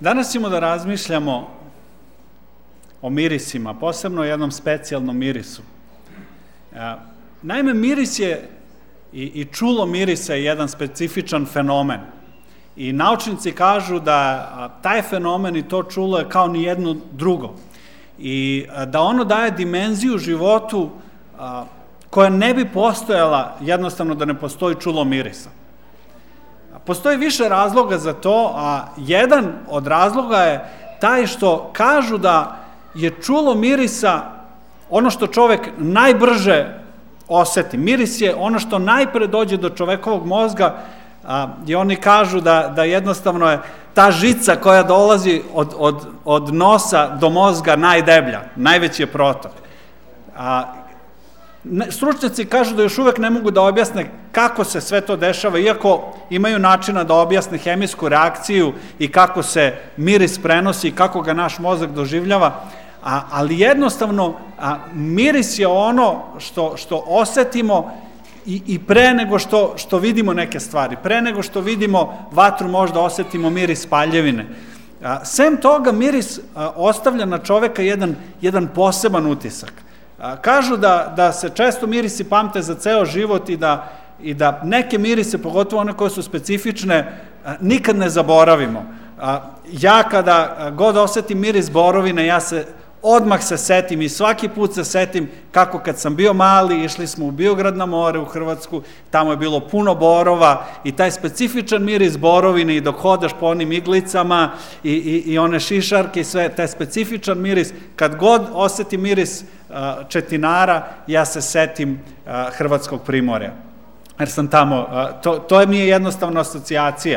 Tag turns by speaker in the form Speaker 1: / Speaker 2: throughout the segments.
Speaker 1: Danas ćemo da razmišljamo o mirisima, posebno o jednom specijalnom mirisu. Naime, miris je i čulo mirisa je jedan specifičan fenomen. I naučnici kažu da taj fenomen i to čulo je kao ni jedno drugo. I da ono daje dimenziju životu koja ne bi postojala jednostavno da ne postoji čulo mirisa. Postoji više razloga za to, a jedan od razloga je taj što kažu da je čulo mirisa ono što čovek najbrže oseti. Miris je ono što najpre dođe do čovekovog mozga i oni kažu da jednostavno je ta žica koja dolazi od nosa do mozga najdeblja, najveći je protok. Stručnjaci kažu da još uvek ne mogu da objasne kako se sve to dešava, iako imaju načina da objasne hemijsku reakciju i kako se miris prenosi i kako ga naš mozak doživljava, ali jednostavno miris je ono što osetimo i pre nego što vidimo neke stvari, pre nego što vidimo vatru možda osetimo miris paljevine. Sem toga miris ostavlja na čoveka jedan poseban utisak. Kažu da se često mirisi pamte za ceo život i da neke mirise, pogotovo one koje su specifične, nikad ne zaboravimo. Ja kada god osetim miris borovine, odmah se setim i svaki put se setim kako kad sam bio mali, išli smo u Biograd na more u Hrvatsku, tamo je bilo puno borova i taj specifičan miris borovine i dok hodaš po onim iglicama i one šišarke i sve, taj specifičan miris, kad god osetim miris četinara, ja se setim Hrvatskog primorja. Jer sam tamo, to mi je jednostavna asocijacija.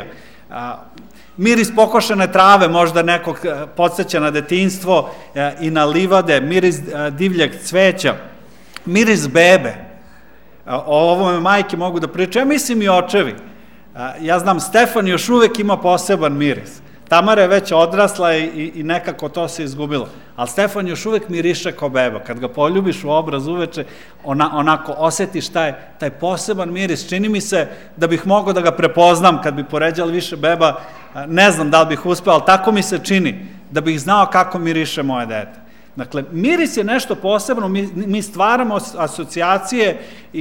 Speaker 1: Miris pokošene trave možda nekog podsjeća na detinjstvo i na livade, miris divljeg cveća, miris bebe. O ovome majke mogu da pričam, ja mislim i očevi. Ja znam, Stefan još uvek ima poseban miris. Tamara je već odrasla i nekako to se izgubilo. Ali Stefan još uvek miriše kao beba. Kad ga poljubiš u obraz uveče, onako osetiš taj poseban miris. Čini mi se da bih mogao da ga prepoznam kad bi poređali više beba. Ne znam da li bih uspeo, ali tako mi se čini da bih znao kako miriše moje dete. Dakle, miris je nešto posebno, mi stvaramo asocijacije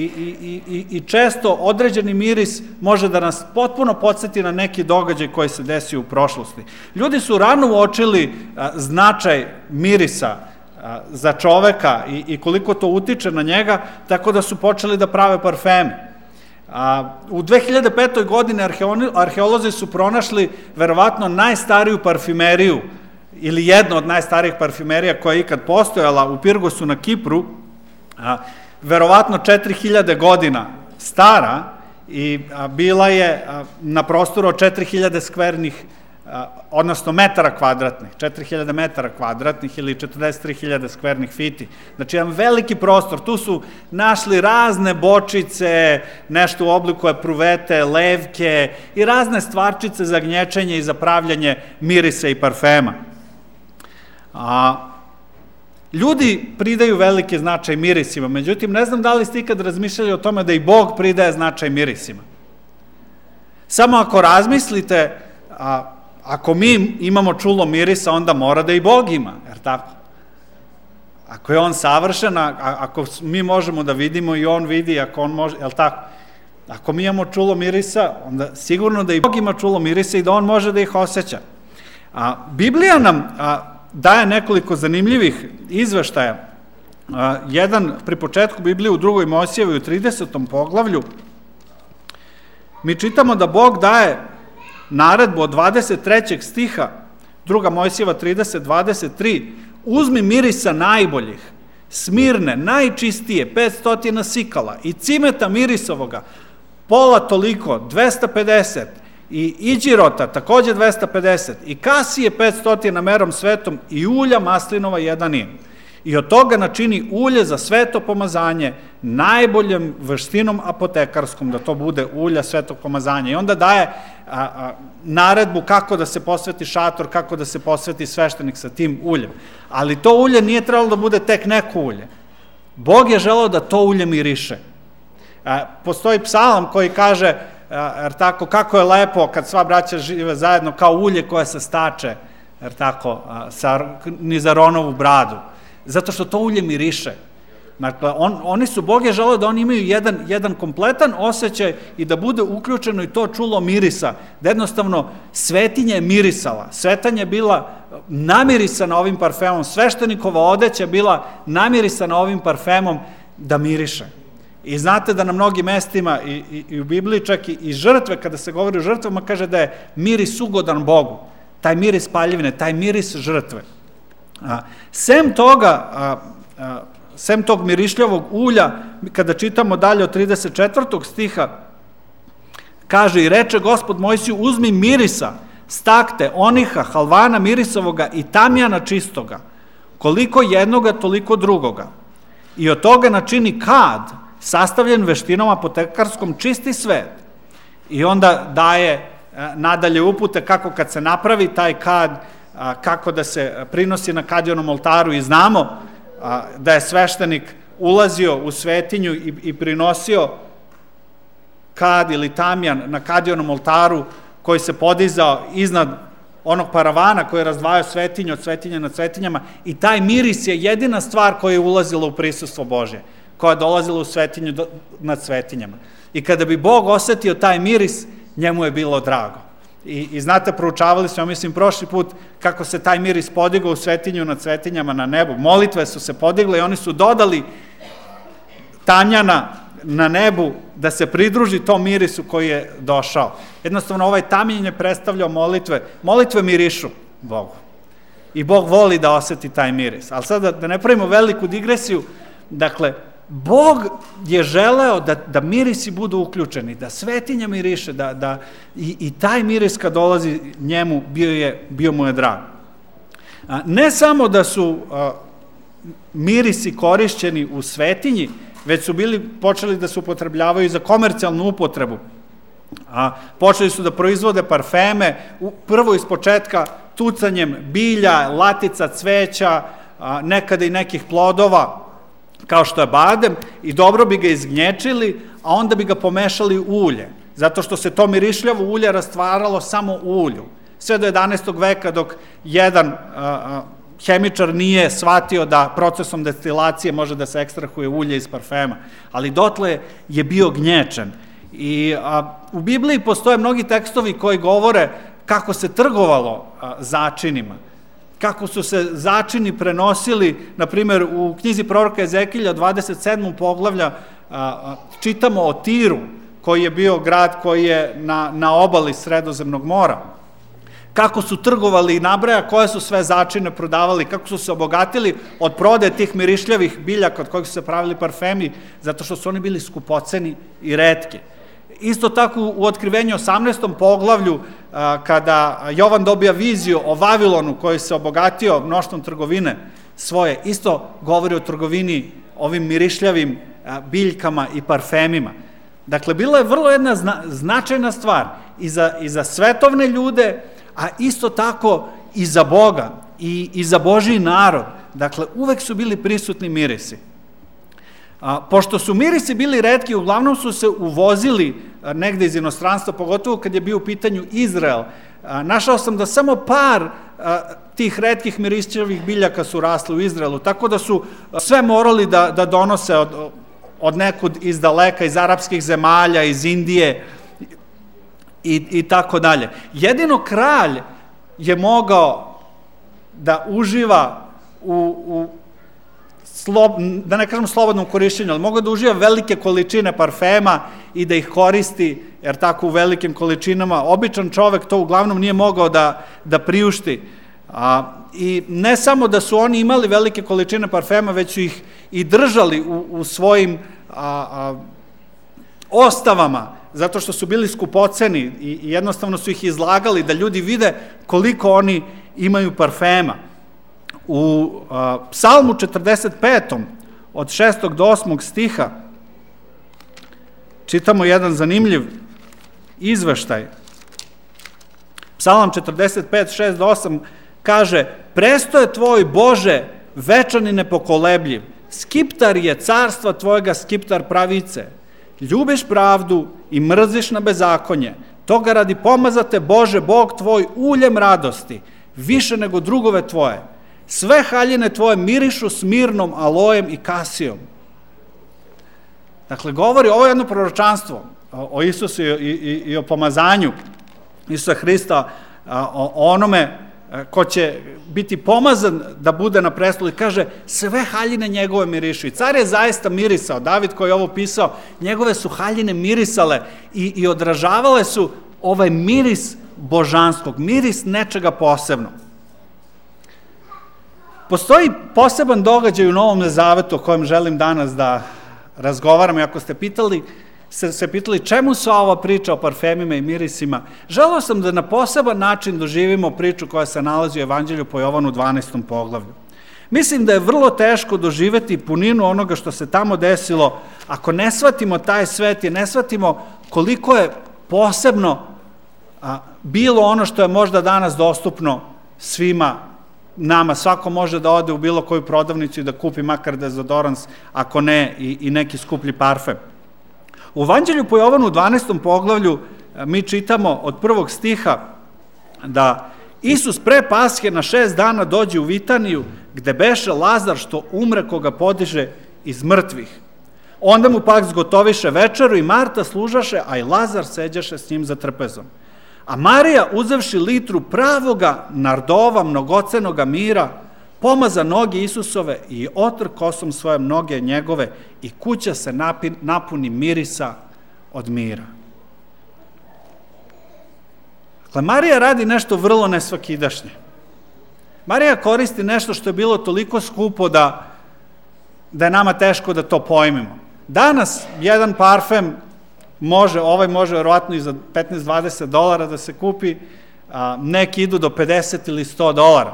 Speaker 1: i često određeni miris može da nas potpuno podsjeti na neki događaj koji se desio u prošlosti. Ljudi su rano uočili značaj mirisa za čoveka i koliko to utiče na njega, tako da su počeli da prave parfeme. U 2005. godini arheolozi su pronašli verovatno najstariju parfimeriju ili jedno od najstarijih parfimerija koja je ikad postojala u Pirgosu na Kipru, verovatno 4000 godina stara i bila je na prostoru od 4000 skvernih, odnosno metara kvadratnih, 4000 metara kvadratnih ili 43.000 skvernih fiti. Znači, jedan veliki prostor. Tu su našli razne bočice, nešto u obliku epruvete, levke i razne stvarčice za gnječenje i za pravljanje mirisa i parfema. Ljudi pridaju veliki značaj mirisima, međutim, ne znam da li ste ikad razmišljali o tome da i Bog pridaje značaj mirisima. Samo ako razmislite, ako mi imamo čulo mirisa, onda mora da i Bog ima, jer tako? Ako je on savršen, ako mi možemo da vidimo i on vidi, ako on može, jel tako? Ako mi imamo čulo mirisa, onda sigurno da i Bog ima čulo mirisa i da on može da ih osjeća. Biblija nam daje nekoliko zanimljivih izveštaja. Jedan pri početku Biblije u 2. Mojsijevoj u 30. poglavlju mi čitamo da Bog daje naredbu od 23. stiha 2. Mojsijeva 30:23, uzmi mirisa najboljih, smirne, najčistije, 500 sikala i cimeta mirisovoga, pola toliko, 250, i iđirota, takođe 250, i kasije 500 merom svetom i ulja maslinova 1 in. I od toga načini ulje za sveto pomazanje najboljom vrstinom apotekarskom, da to bude ulja svetog pomazanja. I onda daje naredbu kako da se posveti šator, kako da se posveti sveštenik sa tim uljem. Ali to ulje nije trebalo da bude tek neko ulje. Bog je želeo da to ulje miriše. Postoji psalam koji kaže, jer tako, kako je lepo kad sva braća žive zajedno kao ulje koje se stače jer tako, ni za Aronovu bradu, zato što to ulje miriše. Dakle, oni su, Bog je želeo da oni imaju jedan kompletan osjećaj i da bude uključeno i to čulo mirisa, da jednostavno svetinja je mirisala, svetinja je bila namirisana ovim parfemom, sveštenikova odeća je bila namirisana ovim parfemom da miriše. I znate da na mnogim mestima i u Bibliji čak i žrtve, kada se govori o žrtvama, kaže da je miris ugodan Bogu, taj miris paljevine, taj miris žrtve. Sem tog mirišljavog ulja, kada čitamo dalje od 34. stiha, kaže i reče Gospod Mojsiju, uzmi mirisa, stakte, oniha, halvana mirisavoga i tamjana čistoga, koliko jednoga, toliko drugoga. I od toga načini kad, sastavljen veštinom apotekarskom, čisti svet. I onda daje nadalje upute kako kad se napravi taj kad, kako da se prinosi na kadionom oltaru i znamo da je sveštenik ulazio u svetinju i prinosio kad ili tamjan na kadionom oltaru koji se podizao iznad onog paravana koji je razdvajao svetinju od svetinja nad svetinjama i taj miris je jedina stvar koja je ulazila u prisustvo Božje, koja je dolazila u svetinju nad svetinjama. I kada bi Bog osetio taj miris, njemu je bilo drago. I znate, proučavali smo, mislim, prošli put kako se taj miris podigao u svetinju nad svetinjama na nebu. Molitve su se podigle i oni su dodali tamjana na nebu da se pridruži tom mirisu koji je došao. Jednostavno, ovaj tamjan je predstavljao molitve. Molitve mirišu Bogu. I Bog voli da oseti taj miris. Ali sada da ne pravimo veliku digresiju, dakle, Bog je želeo da mirisi budu uključeni, da svetinja miriše, i taj miris kad dolazi njemu bio mu je drag. Ne samo da su mirisi korišćeni u svetinji, već su počeli da se upotrebljavaju za komercijalnu upotrebu. Počeli su da proizvode parfeme, prvo iz početka tucanjem bilja, latica, cveća, nekada i nekih plodova, kao što je badem, i dobro bi ga izgnječili, a onda bi ga pomešali u ulje, zato što se to mirišljavo ulje rastvaralo samo u ulju. Sve do 11. veka, dok jedan hemičar nije shvatio da procesom destilacije može da se ekstrahuje ulje iz parfema, ali dotle je bio gnječen. I u Bibliji postoje mnogi tekstovi koji govore kako se trgovalo začinima, kako su se začini prenosili, na primjer, u knjizi proroka Ezekilja, 27. poglavlja, čitamo o Tiru, koji je bio grad koji je na obali Sredozemnog mora. Kako su trgovali i nabraja, koje su sve začine prodavali, kako su se obogatili od prodaje tih mirišljavih biljaka od kojih su se pravili parfemi, zato što su oni bili skupoceni i retki. Isto tako u Otkrivenju 18. poglavlju, kada Jovan dobija viziju o Vavilonu koji se obogatio mnoštvom trgovine svoje, isto govori o trgovini ovim mirišljavim biljkama i parfemima. Dakle, bila je vrlo jedna značajna stvar i za svetovne ljude, a isto tako i za Boga i za Božji narod. Dakle, uvek su bili prisutni mirisi. Pošto su mirisi bili retki, uglavnom su se uvozili negde iz inostranstva, pogotovo kad je bio u pitanju Izrael. Našao sam da samo par tih retkih mirišljavih biljaka su rasli u Izraelu, tako da su sve morali da donose od nekud iz daleka, iz arapskih zemalja, iz Indije i tako dalje. Jedino kralj je mogao da uživa da ne kažem slobodnom korišćenju, ali mogao da uživa velike količine parfema i da ih koristi, jer tako u velikim količinama običan čovek to uglavnom nije mogao da priušti. I ne samo da su oni imali velike količine parfema, već su ih i držali u svojim ostavama, zato što su bili skupoceni i jednostavno su ih izlagali da ljudi vide koliko oni imaju parfema. U Psalmu 45. od 6. do 8. stiha čitamo jedan zanimljiv izveštaj. Psalam 45, 6 do 8 kaže: presto je tvoj Bože večan i nepokolebljiv, skiptar je carstva tvojega, skiptar pravice. Ljubiš pravdu i mrziš na bezakonje, toga radi pomazate Bože Bog tvoj uljem radosti, više nego drugove tvoje. Sve haljine tvoje mirišu smirnom, alojem i kasijom. Dakle, govori ovo jedno proročanstvo o Isusu i o pomazanju Isusa Hrista, o onome ko će biti pomazan da bude na prestolu, i kaže sve haljine njegove mirišu. I car je zaista mirisao, David koji je ovo pisao, njegove su haljine mirisale i odražavale su ovaj miris božanskog, miris nečega posebno. Postoji poseban događaj u Novom Zavetu o kojem želim danas da razgovaram, i ako ste se pitali čemu su ova priča o parfemima i mirisima, želeo sam da na poseban način doživimo priču koja se nalazi u Evanđelju po Jovanu 12. poglavlju. Mislim da je vrlo teško doživeti puninu onoga što se tamo desilo ako ne shvatimo taj svet i ne shvatimo koliko je posebno bilo ono što je možda danas dostupno svima nama. Svako može da ode u bilo koju prodavnicu i da kupi makar dezodorans, ako ne i neki skuplji parfem. U Evanđelju po Jovanu u 12. poglavlju mi čitamo od 1. stiha da Isus pre Pashe na 6 dana dođe u Vitaniju, gde beše Lazar što umre, koga podiže iz mrtvih. Onda mu pak zgotoviše večeru i Marta služaše, a i Lazar seđaše s njim za trpezom. A Marija, uzevši litru pravoga nardova, mnogocenoga mira, pomaza noge Isusove i otr kosom svoje noge njegove, i kuća se napuni mirisa od mira. Dakle, Marija radi nešto vrlo nesvakidašnje. Marija koristi nešto što je bilo toliko skupo da je nama teško da to pojmimo. Danas jedan parfem može verovatno i za $15-20 da se kupi, neki idu do $50 ili $100.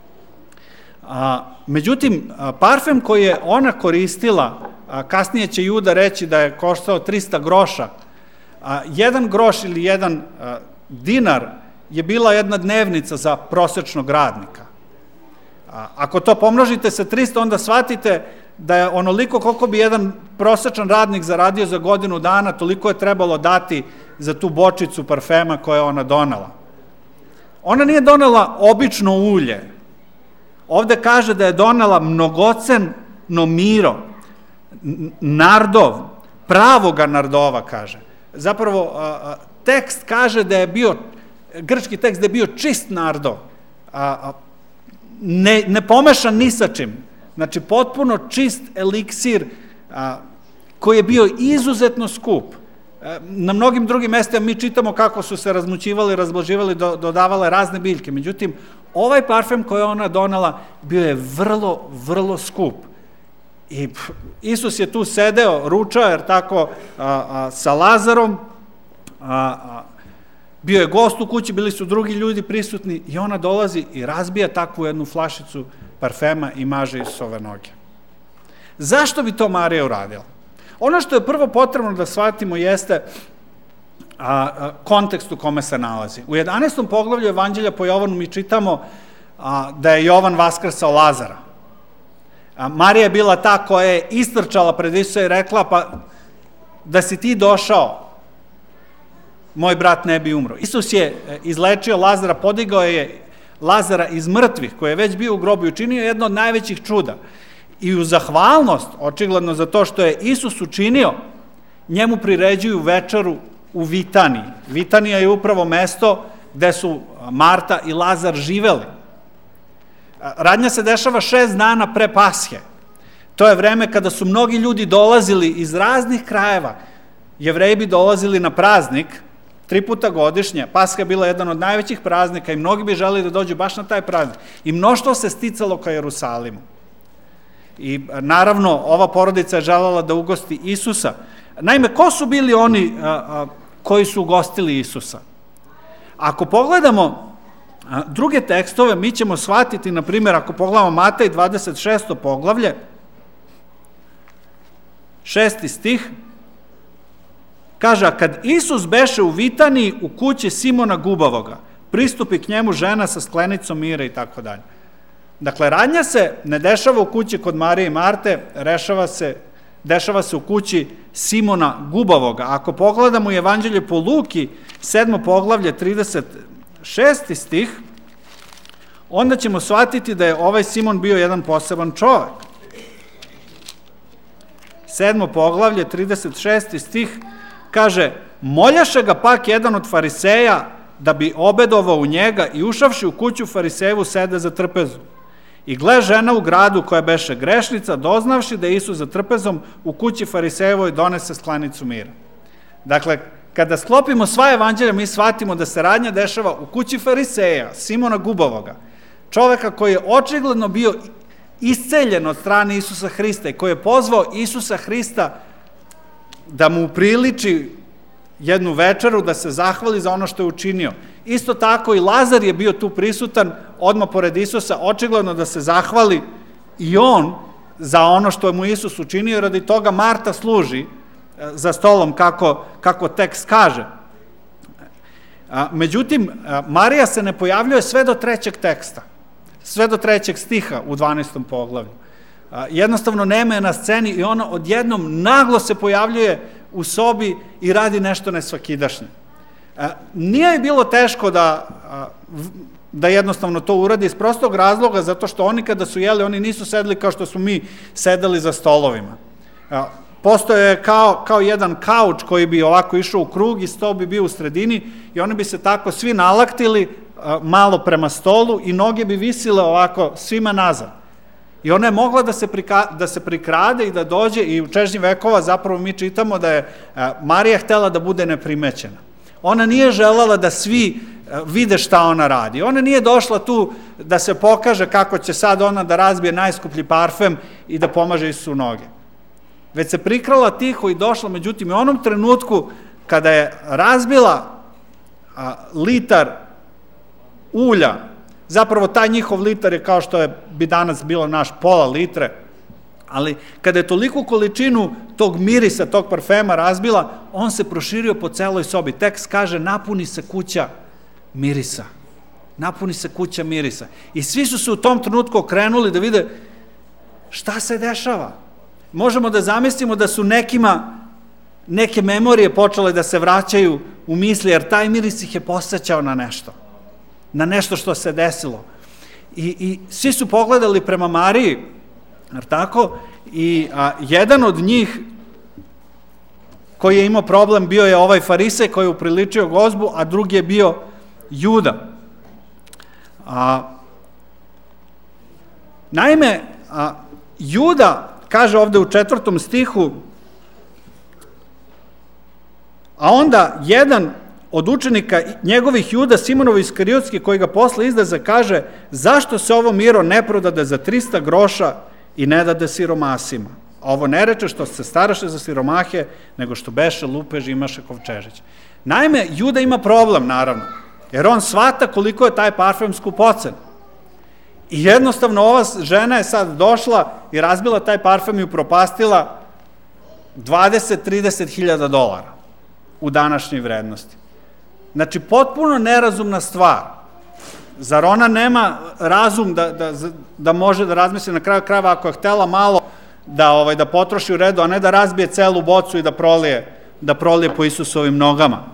Speaker 1: Međutim, parfem koji je ona koristila, kasnije će Juda reći da je koštao 300 groša, 1 groš ili 1 dinar je bila jedna dnevnica za prosečnog radnika. Ako to pomnožite sa 300, onda shvatite da je onoliko koliko bi jedan prosečan radnik zaradio za godinu dana, toliko je trebalo dati za tu bočicu parfema koje je ona donela. Ona nije donela obično ulje. Ovde kaže da je donela mnogoceno miro, nardov, pravoga nardova, kaže. Zapravo, tekst kaže da je bio, grčki tekst da je bio čist nardov, ne pomešan ni sa čim. Znači, potpuno čist eliksir koji je bio izuzetno skup. Na mnogim drugim mestima mi čitamo kako su se razmućivali, razblaživali, dodavale razne biljke. Međutim, ovaj parfem koji je ona donela bio je vrlo, vrlo skup. I Isus je tu sedeo, ručao, jer tako, sa Lazarom, bio je gost u kući, bili su drugi ljudi prisutni, i ona dolazi i razbija takvu jednu flašicu parfema i maže Isusove noge. Zašto bi to Marija uradila? Ono što je prvo potrebno da shvatimo jeste kontekst u kome se nalazi. U 11. poglavlju Evanđelja po Jovanu mi čitamo da je Jovan vaskrsao Lazara. Marija je bila ta koja je istrčala pred Isusa i rekla, pa da si ti došao, moj brat ne bi umro. Isus je izlečio Lazara, podigao je Lazara iz mrtvih, koji je već bio u grobu, i učinio jedno od najvećih čuda. I u zahvalnost, očigledno za to što je Isus učinio, njemu priređuju večeru u Vitaniji. Vitanija je upravo mesto gde su Marta i Lazar živeli. Radnja se dešava 6 dana pre Pashe. To je vreme kada su mnogi ljudi dolazili iz raznih krajeva. Jevreji bi dolazili na praznik 3 puta godišnje. Pasha je bila jedan od najvećih praznika i mnogi bi želeli da dođu baš na taj praznik. I mnoštvo se sticalo ka Jerusalimu. I naravno, ova porodica je želela da ugosti Isusa. Naime, ko su bili oni koji su ugostili Isusa? Ako pogledamo druge tekstove, mi ćemo shvatiti, na primjer, ako pogledamo Matej 26. poglavlje, 6. stih, kaže, a kad Isus beše u Vitaniji u kući Simona Gubavoga, pristupi k njemu žena sa sklenicom mira i tako dalje. Dakle, radnja se ne dešava u kući kod Marije i Marte, dešava se u kući Simona Gubavoga. Ako pogledamo u Evanđelje po Luki, 7. poglavlje, 36. stih, onda ćemo shvatiti da je ovaj Simon bio jedan poseban čovek. 7. poglavlje, 36. stih, kaže: moljaše ga pak jedan od fariseja da bi obedovao u njega i ušavši u kuću farisejevu sede za trpezu. I gle, žena u gradu koja beše grešnica, doznavši da je Isus za trpezom u kući farisejevoj, donese sklenicu mira. Dakle, kada sklopimo sva evanđelja, mi shvatimo da se radnja dešava u kući fariseja, Simona Gubavoga, čoveka koji je očigledno bio isceljen od strane Isusa Hrista i koji je pozvao Isusa Hrista da mu upriliči jednu večeru, da se zahvali za ono što je učinio. Isto tako i Lazar je bio tu prisutan, odmah pored Isusa, očigledno da se zahvali i on za ono što mu Isus učinio, radi toga Marta služi za stolom, kako tekst kaže. Međutim, Marija se ne pojavljuje sve do 3. teksta, sve do 3. stiha u 12. poglavlju. Jednostavno nema je na sceni i ona odjednom naglo se pojavljuje u sobi i radi nešto nesvakidašnje. Nije je bilo teško da jednostavno to uradi iz prostog razloga, zato što oni kada su jeli, oni nisu sedeli kao što smo mi sedeli za stolovima. Postoje je kao jedan kauč koji bi ovako išao u krug i sto bi bio u sredini i oni bi se tako svi nalaktili malo prema stolu i noge bi visile ovako svima nazad. I ona je mogla da se prikrade i da dođe, i u čežnji vekova zapravo mi čitamo da je Marija htela da bude neprimećena. Ona nije želela da svi vide šta ona radi. Ona nije došla tu da se pokaže kako će sad ona da razbije najskuplji parfem i da pomaže Isusu noge. Već se prikrala tiho i došla, međutim u onom trenutku kada je razbila litar ulja, zapravo taj njihov litar je kao što bi danas bilo naš pola litre, ali kada je toliku količinu tog mirisa, tog parfema razbila, on se proširio po celoj sobi. Tekst kaže: napuni se kuća mirisa. Napuni se kuća mirisa. I svi su se u tom trenutku okrenuli da vide šta se dešava. Možemo da zamislimo da su neke memorije počele da se vraćaju u misli, jer taj miris ih je podsećao na nešto što se desilo. I svi su pogledali prema Mariji, jer tako, i jedan od njih koji je imao problem bio je ovaj farisej koji je upriličio gozbu, a drugi je bio Juda. Naime, Juda kaže ovde u 4. stihu: a onda jedan od učenika njegovih, Juda Simonovo Iskariotski, koji ga posle izdaza, kaže: zašto se ovo miro ne prodade za 300 groša i ne dade siromasima? A ovo ne reče što se staraše za siromahe, nego što beše lupež i imaše kovčežić. Naime, Juda ima problem, naravno, jer on shvata koliko je taj parfem skupocen. I jednostavno ova žena je sad došla i razbila taj parfem i upropastila 20-30 hiljada dolara u današnjoj vrednosti. Znači, potpuno nerazumna stvar. Zar ona nema razum da može da razmisli na kraju krajeva, ako je htela malo da potroši u redu, a ne da razbije celu bocu i da prolije po Isusovim nogama?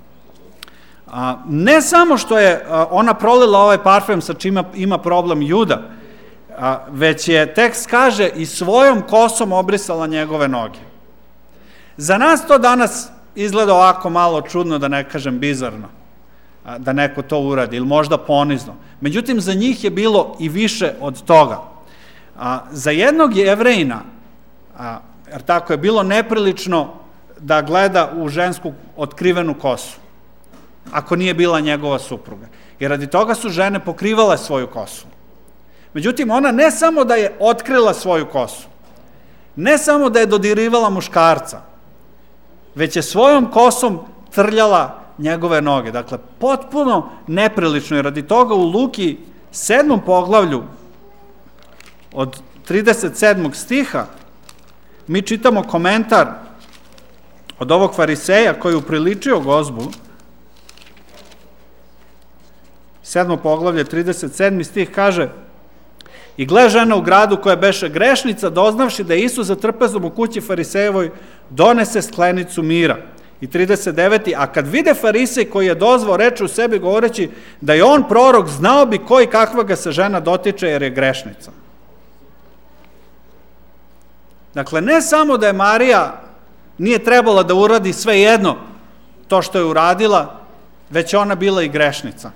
Speaker 1: Ne samo što je ona prolila ovaj parfem sa čime ima problem Juda, već je, tekst kaže, i svojom kosom obrisala njegove noge. Za nas to danas izgleda ovako malo čudno, da ne kažem bizarno, da neko to uradi, ili možda ponizno. Međutim, za njih je bilo i više od toga. Za jednog Jevrejina, jer tako je bilo neprilično da gleda u žensku otkrivenu kosu, ako nije bila njegova supruga. I radi toga su žene pokrivale svoju kosu. Međutim, ona ne samo da je otkrila svoju kosu, ne samo da je dodirivala muškarca, već je svojom kosom trljala njegove noge. Dakle, potpuno neprilično. I radi toga u Luki 7. poglavlju od 37. stiha mi čitamo komentar od ovog fariseja koji je upriličio gozbu. 7. poglavlje, 37. stih kaže: i gle, žena u gradu koja beše grešnica, doznavši da je Isus za trpezom u kući farisejevoj, donese sklenicu mira. i 39. A kad vide farisej koji je dozvao, reče u sebi govoreći da je on prorok, znao bi ko i kakva ga se žena dotiče jer je grešnica. Dakle, ne samo da je Marija nije trebala da uradi sve jedno to što je uradila, već je ona bila i grešnica.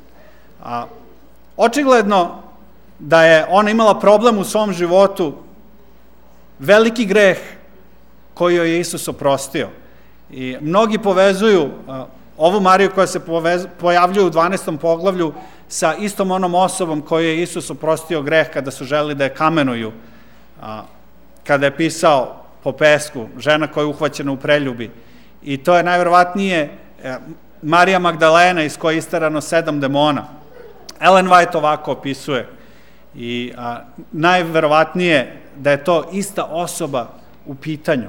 Speaker 1: Očigledno da je ona imala problem u svom životu, veliki greh koji joj je Isus oprostio. I mnogi povezuju ovu Mariju koja se pojavljuje u 12. poglavlju sa istom onom osobom koju je Isus oprostio greh kada su želeli da je kamenuju, kada je pisao po pesku, žena koja je uhvaćena u preljubi. I to je najverovatnije Marija Magdalena iz koje je istarano 7 demona. Ellen White ovako opisuje. I najverovatnije da je to ista osoba u pitanju.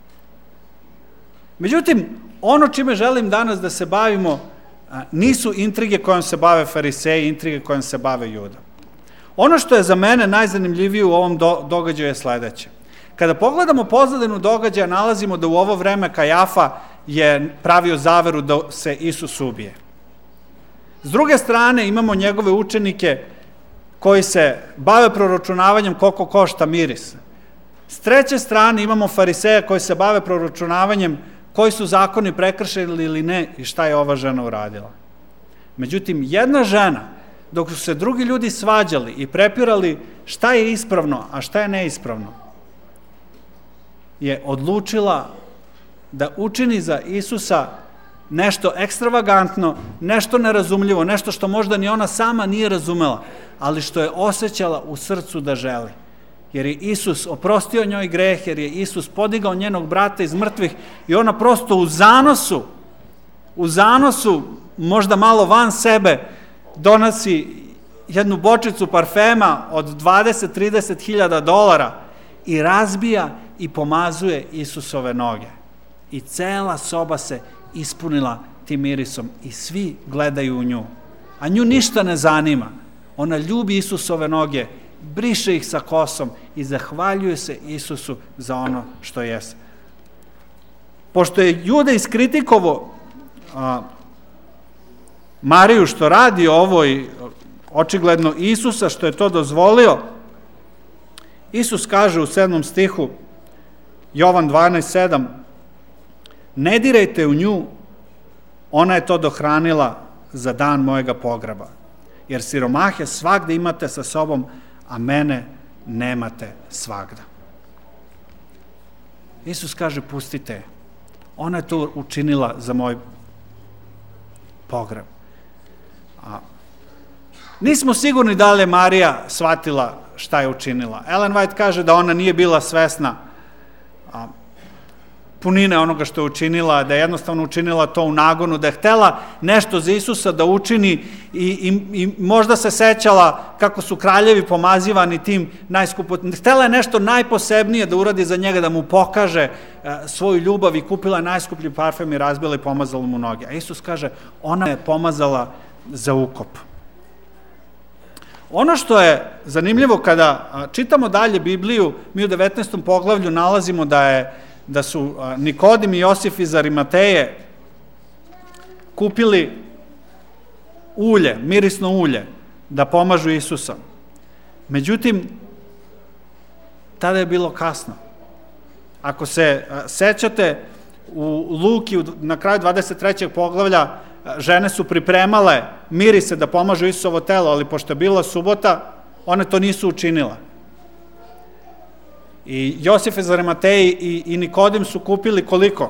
Speaker 1: Međutim, ono čime želim danas da se bavimo nisu intrige kojom se bave fariseji, intrige kojom se bave Juda. Ono što je za mene najzanimljivije u ovom događaju je sledeće. Kada pogledamo pozadinu događaja, nalazimo da u ovo vreme Kajafa je pravio zaveru da se Isus ubije. S druge strane imamo njegove učenike koji se bave proročunavanjem koliko košta miris. S treće strane imamo fariseja koji se bave proročunavanjem koji su zakoni prekršili ili ne i šta je ova žena uradila. Međutim, jedna žena, dok su se drugi ljudi svađali i prepirali šta je ispravno, a šta je neispravno, je odlučila da učini za Isusa nešto ekstravagantno, nešto nerazumljivo, nešto što možda ni ona sama nije razumela, ali što je osjećala u srcu da želi. Jer je Isus oprostio njoj greh, jer je Isus podigao njenog brata iz mrtvih i ona prosto u zanosu, možda malo van sebe, donosi jednu bočicu parfema od 20-30 hiljada dolara i razbija i pomazuje Isusove noge. I cela soba se ispunila tim mirisom i svi gledaju u nju. A nju ništa ne zanima. Ona ljubi Isusove noge, briše ih sa kosom i zahvaljuje se Isusu za ono što jeste. Pošto je Juda iskritikovao Mariju što radi ovo i očigledno Isusa što je to dozvolio, Isus kaže u 7. stihu Jovan 12:7: ne dirajte u nju, ona je to dohranila za dan mojega pogreba, jer siromahe svagde imate sa sobom, a mene nemate svagda. Isus kaže pustite, ona je to učinila za moj pogreb. Nismo sigurni da li je Marija shvatila šta je učinila. Ellen White kaže da ona nije bila svesna punine onoga što je učinila, da je jednostavno učinila to u nagonu, da je htela nešto za Isusa da učini i možda se sećala kako su kraljevi pomazivani tim najskupotnim. Htela je nešto najposebnije da uradi za njega, da mu pokaže svoju ljubav i kupila je najskuplji parfem i razbila i pomazala mu noge. A Isus kaže, ona je pomazala za ukop. Ono što je zanimljivo kada čitamo dalje Bibliju, mi u 19. poglavlju nalazimo da su Nikodim i Josif iz Arimateje kupili ulje, mirisno ulje, da pomažu Isusa. Međutim, tada je bilo kasno. Ako se sećate, u Luki, na kraju 23. poglavlja, žene su pripremale mirise da pomažu Isusovo telo, ali pošto je bila subota, one to nisu učinile. I Josif iz Arimateji i Nikodim su kupili koliko?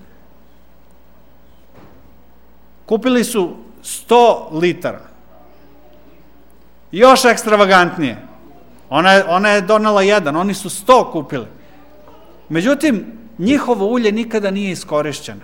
Speaker 1: Kupili su 100 litara. Još ekstravagantnije. Ona je donela 1, oni su 100 kupili. Međutim, njihovo ulje nikada nije iskorišćeno.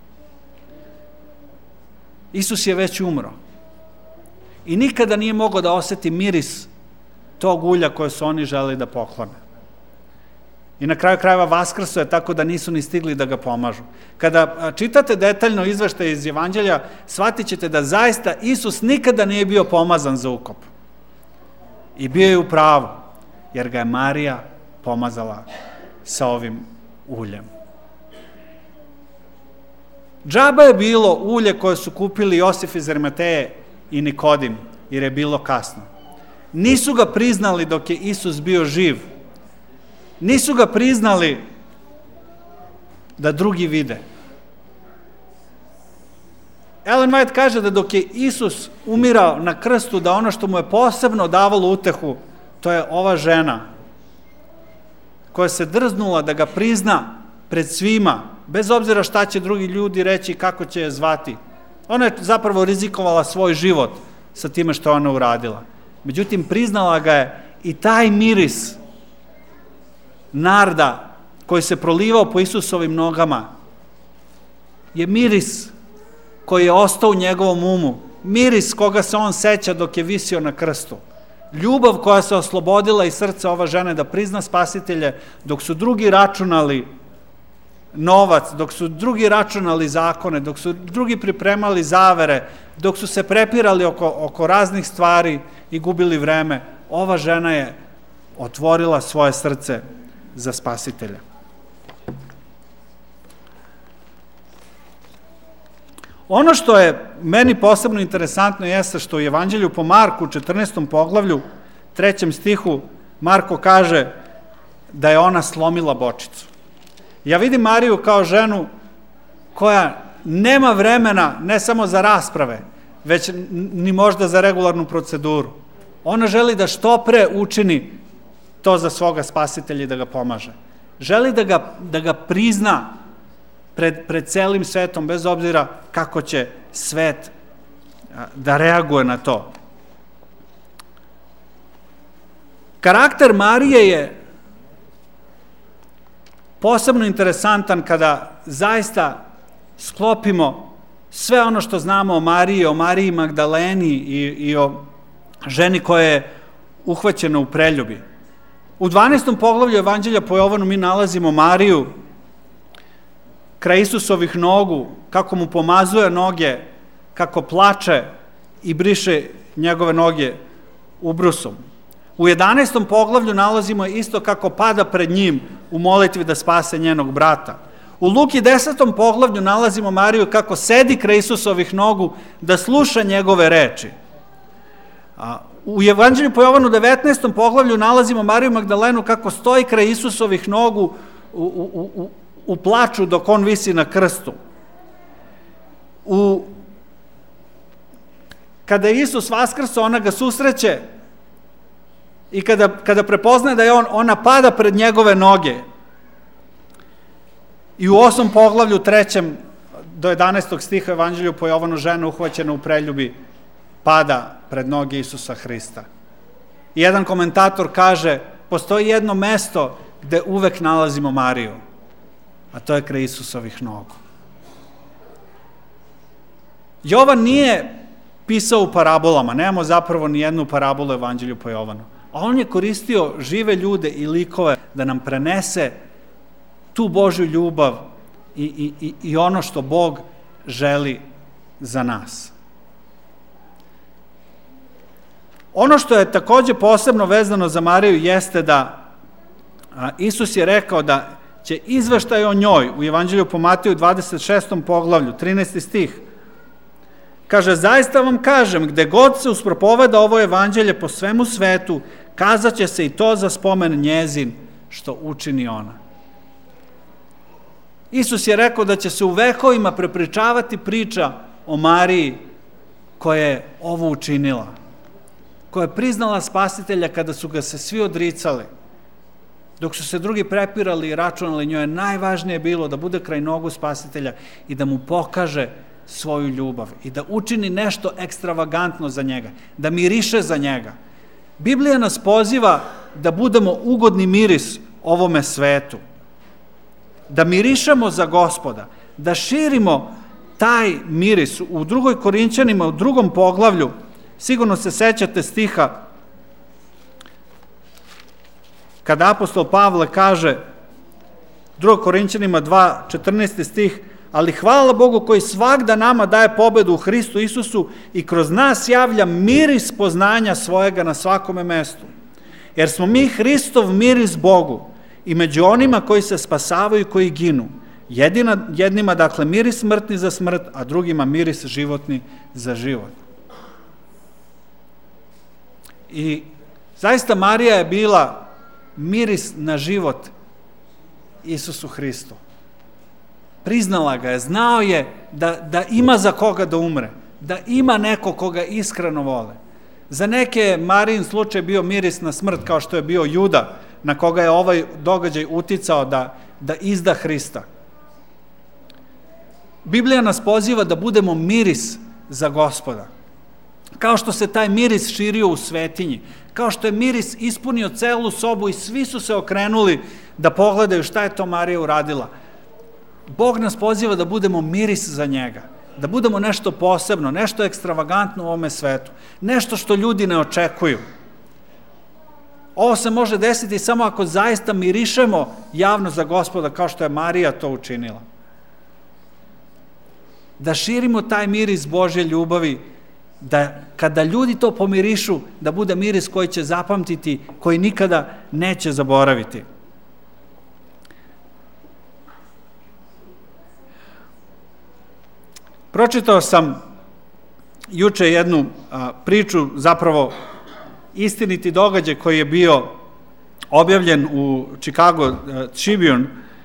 Speaker 1: Isus je već umro. I nikada nije mogao da oseti miris tog ulja koje su oni želeli da poklone. I na kraju krajeva vaskrso je tako da nisu ni stigli da ga pomažu. Kada čitate detaljno izveštaj iz Evanđelja, shvatit ćete da zaista Isus nikada nije bio pomazan za ukop. I bio je u pravu, jer ga je Marija pomazala sa ovim uljem. Džaba je bilo ulje koje su kupili Josif iz Arimateje i Nikodim, jer je bilo kasno. Nisu ga priznali dok je Isus bio živ. Nisu ga priznali da drugi vide. Ellen White kaže da dok je Isus umirao na krstu, da ono što mu je posebno davalo utehu, to je ova žena koja se drznula da ga prizna pred svima, bez obzira šta će drugi ljudi reći i kako će je zvati. Ona je zapravo rizikovala svoj život sa time što je ona uradila. Međutim, priznala ga je i taj miris narda koji se prolivao po Isusovim nogama je miris koji je ostao u njegovom umu, miris koga se on seća dok je visio na krstu. Ljubav koja se oslobodila iz srca ova žene da prizna Spasitelje, dok su drugi računali novac, dok su drugi računali zakone, dok su drugi pripremali zavere, dok su se prepirali oko raznih stvari i gubili vreme, ova žena je otvorila svoje srce za Spasitelja. Ono što je meni posebno interesantno jeste što u Evanđelju po Marku, 14. poglavlju, 3. stihu, Marko kaže da je ona slomila bočicu. Ja vidim Mariju kao ženu koja nema vremena ne samo za rasprave, već ni možda za regularnu proceduru. Ona želi da što pre učini to za svoga Spasitelja i da ga pomaže. Želi da ga prizna pred celim svetom, bez obzira kako će svet da reaguje na to. Karakter Marije je posebno interesantan kada zaista sklopimo sve ono što znamo o Mariji Magdaleni i o ženi koja je uhvaćena u preljubi. U 12. poglavlju Evanđelja po Jovanu mi nalazimo Mariju kraj Isusovih nogu, kako mu pomazuje noge, kako plače i briše njegove noge ubrusom. U 11. poglavlju nalazimo isto kako pada pred njim u molitvi da spase njenog brata. U Luki 10. poglavlju nalazimo Mariju kako sedi kraj Isusovih nogu da sluša njegove reči. U Evanđelju po Jovanu 19. poglavlju nalazimo Mariju Magdalenu kako stoji kraj Isusovih nogu u plaču dok on visi na krstu. Kada je Isus vaskrso, ona ga susreće i kada prepoznaje da je ona pada pred njegove noge. I u 8. poglavlju 3. do 11. stiha Evanđelju po Jovanu žena uhvaćena u preljubi pada pred noge Isusa Hrista. I jedan komentator kaže, postoji jedno mesto gde uvek nalazimo Mariju, a to je kraj Isusovih nogu. Jovan nije pisao u parabolama, nemamo zapravo ni jednu parabolu Evanđelju po Jovanu, a on je koristio žive ljude i likove da nam prenese tu Božju ljubav i ono što Bog želi za nas. Ono što je takođe posebno vezano za Mariju jeste da Isus je rekao da će izveštaj o njoj u Evanđelju po Mateju 26. poglavlju, 13. stih, kaže, zaista vam kažem, gde god se uspropoveda ovo evanđelje po svemu svetu, kazat će se i to za spomen njezin što učini ona. Isus je rekao da će se u vekovima prepričavati priča o Mariji koja je ovo učinila, koja je priznala Spasitelja kada su ga se svi odricali. Dok su se drugi prepirali i računali, njoj je najvažnije bilo da bude kraj nogu Spasitelja i da mu pokaže svoju ljubav i da učini nešto ekstravagantno za njega, da miriše za njega. Biblija nas poziva da budemo ugodni miris ovome svetu, da mirišemo za Gospoda, da širimo taj miris. U 2. Korinćanima, u 2. poglavlju, sigurno se sećate stiha kada apostol Pavle kaže, 2. Korinćanima 2, 14. stih, ali hvala Bogu koji svagda nama daje pobedu u Hristu Isusu i kroz nas javlja miris poznanja svojega na svakome mestu. Jer smo mi Hristov miris Bogu i među onima koji se spasavaju i koji ginu. Jednima, dakle, miris smrtni za smrt, a drugima miris životni za život. I zaista Marija je bila miris na život Isusu Hristu. Priznala ga je, znao je da ima za koga da umre, da ima neko koga iskreno vole. Za neke je Marijin slučaj bio miris na smrt, kao što je bio Juda, na koga je ovaj događaj uticao da izda Hrista. Biblija nas poziva da budemo miris za Gospoda. Kao što se taj miris širio u svetinji, kao što je miris ispunio celu sobu i svi su se okrenuli da pogledaju šta je to Marija uradila. Bog nas poziva da budemo miris za njega, da budemo nešto posebno, nešto ekstravagantno u ovome svetu, nešto što ljudi ne očekuju. Ovo se može desiti samo ako zaista mirišemo javno za Gospoda, kao što je Marija to učinila. Da širimo taj miris Božje ljubavi, da kada ljudi to pomirišu, da bude miris koji će zapamtiti, koji nikada neće zaboraviti. Pročitao sam juče jednu priču, zapravo istiniti događaj koji je bio objavljen u Chicago Tribune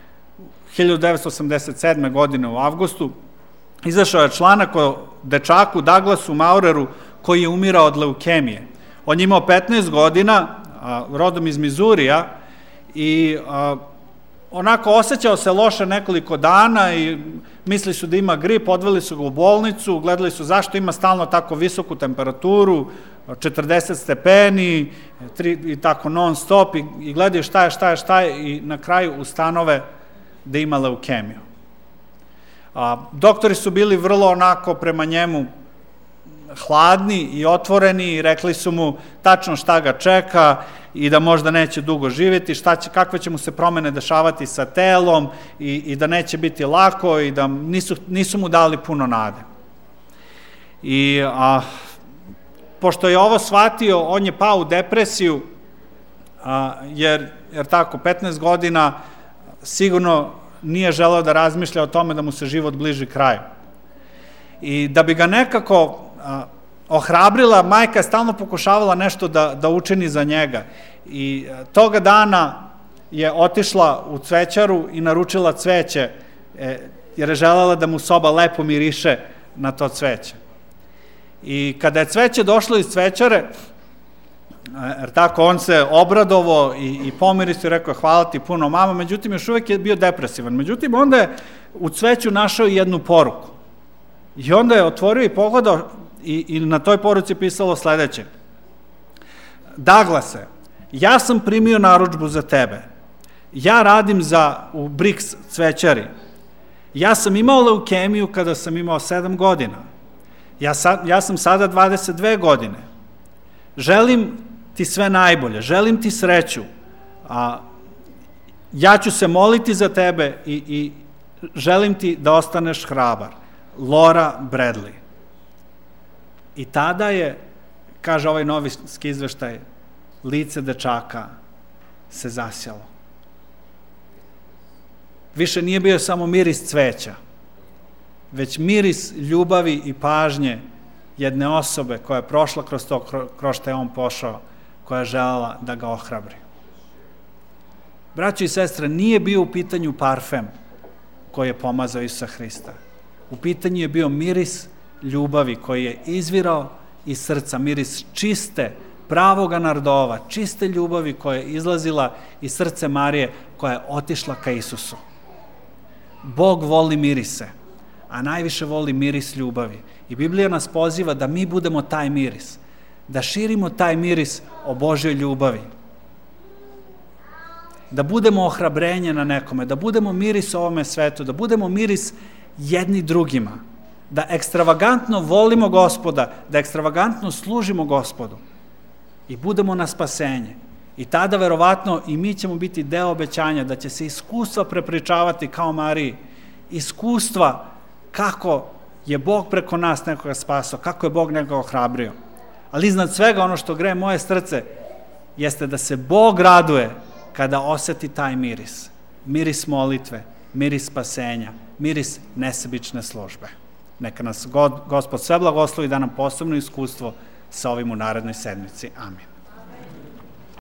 Speaker 1: 1987. godine u avgustu. Izašao je članak o dečaku Douglasu Maureru koji je umirao od leukemije. On je imao 15 godina, rodom iz Mizurija, i onako osjećao se loše nekoliko dana i mislili su da ima grip, odveli su ga u bolnicu, gledali su zašto ima stalno tako visoku temperaturu, 40 stepeni i tako non stop, i gledaju šta je i na kraju ustanove da ima leukemiju. Doktori su bili vrlo onako prema njemu hladni i otvoreni i rekli su mu tačno šta ga čeka i da možda neće dugo živjeti, kakve će mu se promene dešavati sa telom i da neće biti lako i da nisu mu dali puno nade. I pošto je ovo shvatio, on je pao u depresiju, jer tako, 15 godina sigurno nije želeo da razmišlja o tome da mu se život bliži kraju. I da bi ga nekako ohrabrila, majka je stalno pokušavala nešto da učini za njega. I toga dana je otišla u cvećaru i naručila cveće, jer je želela da mu soba lepo miriše na to cveće. I kada je cveće došlo iz cvećare, jer tako, on se obradovao i pomirisao i rekao hvala ti puno mama, međutim još uvek je bio depresivan. Međutim, onda je u cveću našao jednu poruku. I onda je otvorio i pogledao i na toj poruci pisalo sledeće: Douglase, ja sam primio narudžbu za tebe. Ja radim u Brix cvećari. Ja sam imao leukemiju kada sam imao 7 godina. Ja sam sada 22 godine. Želim ti sve najbolje, želim ti sreću. Ja ću se moliti za tebe i želim ti da ostaneš hrabar. Laura Bradley. I tada je, kaže ovaj novinski izveštaj, lice dečaka se zasjalo. Više nije bio samo miris cveća, već miris ljubavi i pažnje jedne osobe koja je prošla kroz to, kroz što je on pošao, koja je želela da ga ohrabri. Braćo i sestre, nije bio u pitanju parfem koji je pomazao Isusa Hrista. U pitanju je bio miris ljubavi koji je izvirao iz srca, miris čiste, pravoga nardova, čiste ljubavi koja je izlazila iz srce Marije, koja je otišla ka Isusu. Bog voli mirise, a najviše voli miris ljubavi. I Biblija nas poziva da mi budemo taj miris, da širimo taj miris o Božjoj ljubavi, da budemo ohrabrenje na nekome, da budemo miris ovome svetu, da budemo miris jedni drugima, da ekstravagantno volimo Gospoda, da ekstravagantno služimo Gospodu i budemo na spasenje. I tada verovatno i mi ćemo biti deo obećanja da će se iskustva prepričavati kao Mariji, iskustva kako je Bog preko nas nekoga spasao, kako je Bog nekoga ohrabrio. Ali iznad svega ono što greje moje srce jeste da se Bog raduje kada oseti taj miris, miris molitve, miris spasenja, miris nesebične službe. Neka nas Gospod sve blagoslovi da nam posebno iskustvo sa ovim u narednoj sedmici. Amin.